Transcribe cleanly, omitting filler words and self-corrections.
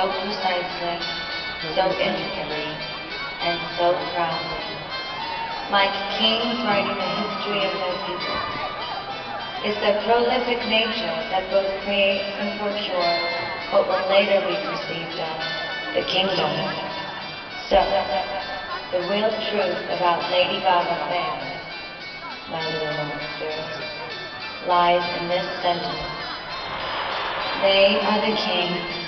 so precisely, so intricately, and so proudly. Like kings writing the history of their people. It's their prolific nature that both creates and foreshores what will later be perceived as the kingdom. So, the real truth about Lady Gaga fans, my little monsters, lies in this sentence. They are the king